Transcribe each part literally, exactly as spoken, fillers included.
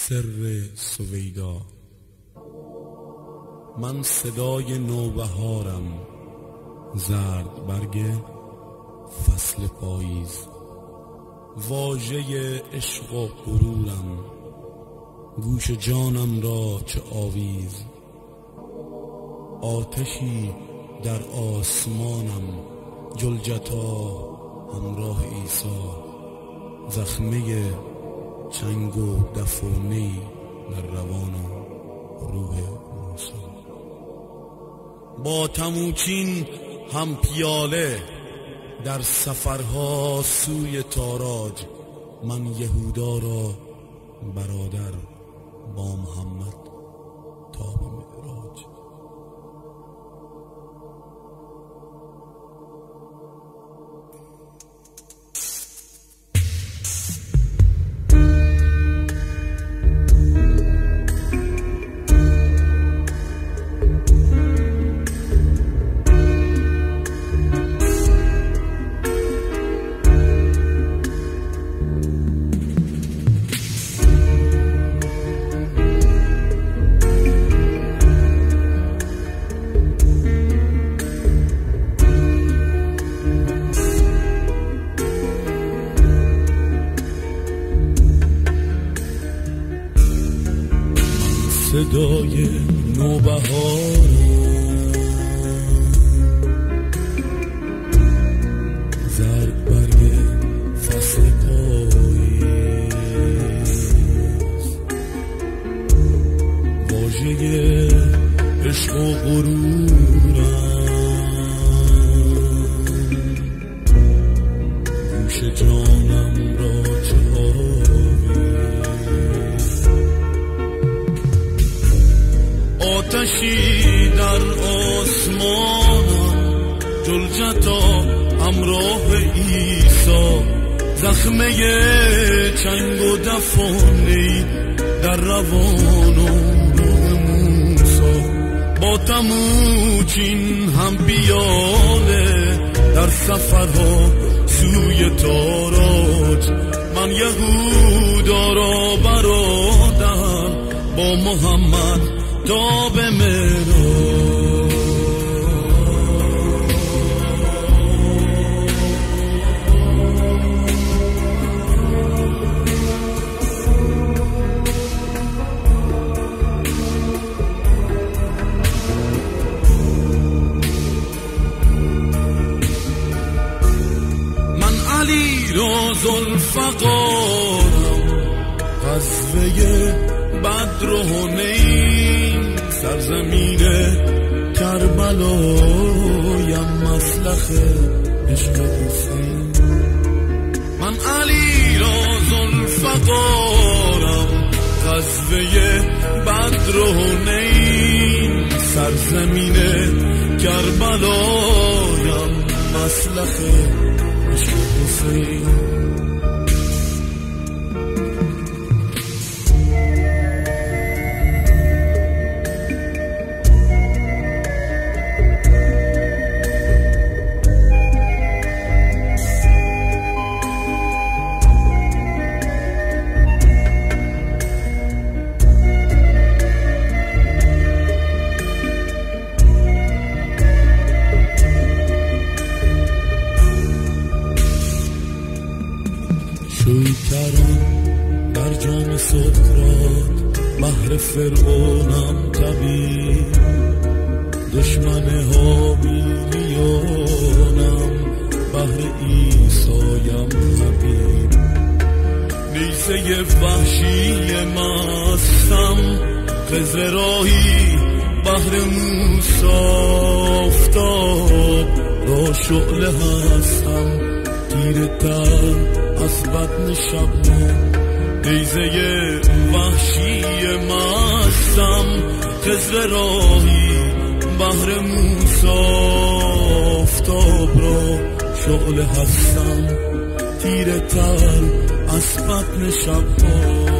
سر سویدا. من صدای نوبهارم، زرد برگ فصل پاییز، واژه عشق و غرورم، گوش جانم را چه آویز. آتشی در آسمانم، جلجتا همراه عیسی، زخمه چنگ و دف و نی در روان و روح موسی. با تموچین هم پیاله در سفرها سوی تاراج، من یهودا را برادر با محمد تا به معراج. صدای نوبهارم، زرد برگ فصل پاییز، واژه عشق و غرورم، گوش جانم را چه آتشی در آسمانم، جلجتا همراه عیسی، زخمه چنگ و دف و نی در روان و روح موسی. با تموچین هم بیاله در سفرها سوی تاراج، من یهودا را برادر با محمد تا به معراج. من علی را ذوالفقارم، غزوه بدر و حنین، سرزمین کربلایم، مسلخ عشق حسین. من علی را ذوالفقارم، غزوه بدر و حنین، سرزمین کربلایم، مسلخ عشق حسین. شکرم در جام سقراط، بحر فرعونم طبیب، دشمن هابیلیانم، بحر عیسایم حبیب. نیزه وحشی مستم، خضر راهی بحر موسی، آفتاب را شعله هستم، تیر تر از بطن شبنم. نیزه وحشی مستم، خضر راهی بحر موسی، آفتاب را شعله هستم، تیر تر از بطن شبنم.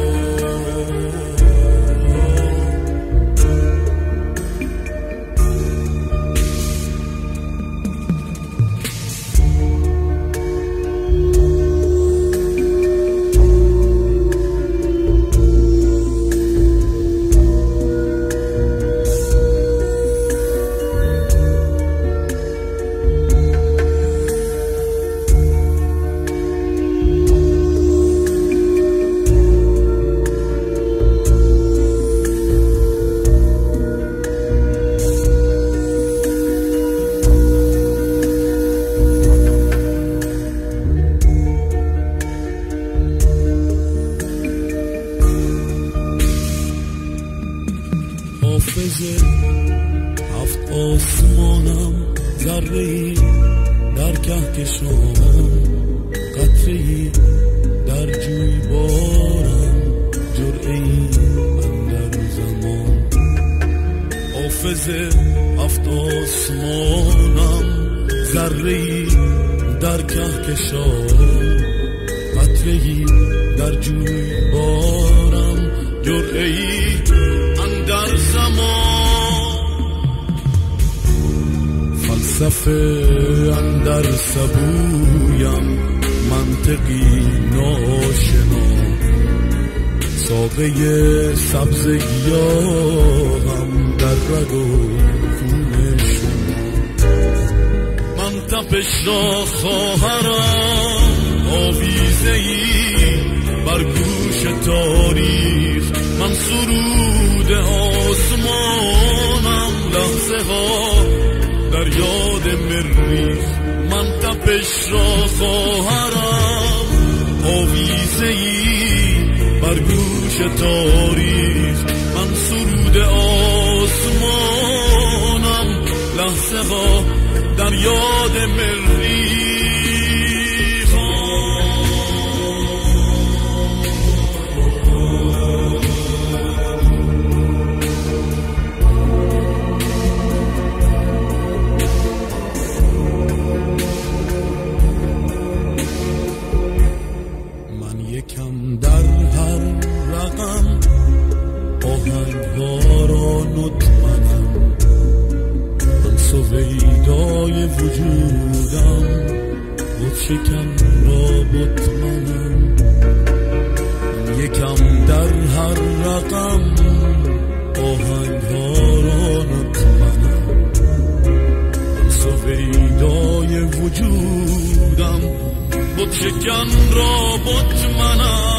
حافظ هفت آسمانم، ذره‌ای در کهکشان، قطره‌ای در جویبارم، جرعه‌ای اندر زمان. حافظ هفت آسمانم، ذره‌ای در کهکشان، قطره‌ای در جویبارم، جرعه‌ای اندر زمان. فلسفه اندر سبویم، منطقی ناشنا، ساقه سبز گیاهم در رگ و خون شما. من تپش را خواهرم، آویزه‌ای بر گوش تاریخ، من سرود آسمانم، لحظه ها در یاد مریخ. من تپش را خواهرم، آویزه‌ای بر گوش تاریخ، من سرود آسمانم، لحظه ها در یاد مریخ. یکم در هر رقم، آهنگ‌ها را نطمنم، من سویدای وجودم، بود شکن را بطمنم. من یکم در هر رقم، آهنگ‌ها را نطمنم، من سویدای وجودم، بود شکن را بطمنم.